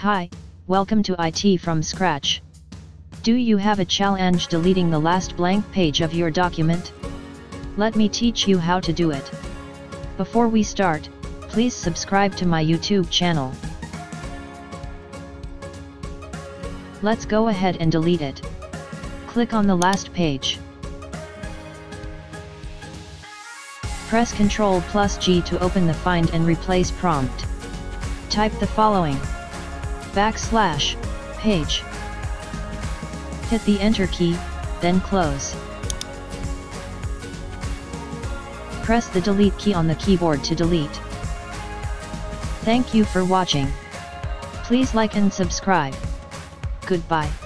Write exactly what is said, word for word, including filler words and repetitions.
Hi, welcome to I T from Scratch. Do you have a challenge deleting the last blank page of your document? Let me teach you how to do it. Before we start, please subscribe to my YouTube channel. Let's go ahead and delete it. Click on the last page. Press Ctrl plus G to open the Find and Replace prompt. Type the following: backslash, page. Hit the Enter key, then close. Press the Delete key on the keyboard to delete. Thank you for watching. Please like and subscribe. Goodbye.